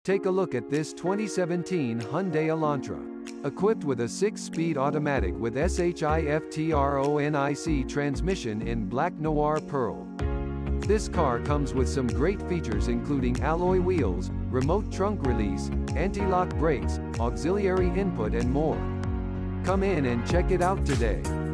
Take a look at this 2017 Hyundai Elantra. Equipped with a 6-speed automatic with SHIFTRONIC transmission in Black Noir Pearl. This car comes with some great features including alloy wheels, remote trunk release, anti-lock brakes, auxiliary input and more. Come in and check it out today.